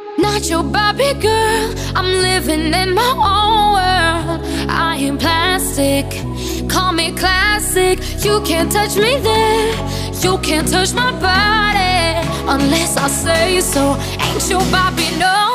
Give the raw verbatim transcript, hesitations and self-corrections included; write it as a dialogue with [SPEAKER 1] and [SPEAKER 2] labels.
[SPEAKER 1] Not your Barbie girl, I'm living in my own world. I ain't plastic, call me classic. You can't touch me there, you can't touch my body unless I say so. Ain't your Barbie, no.